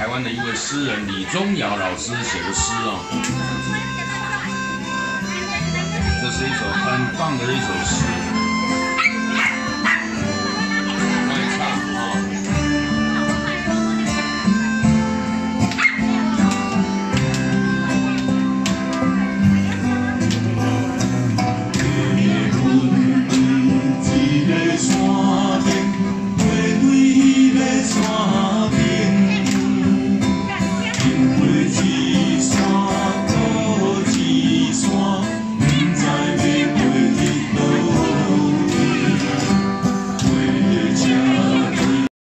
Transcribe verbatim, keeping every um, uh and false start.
湾的一位诗人李宗尧老师写的诗哦。这是一首很棒的一首诗。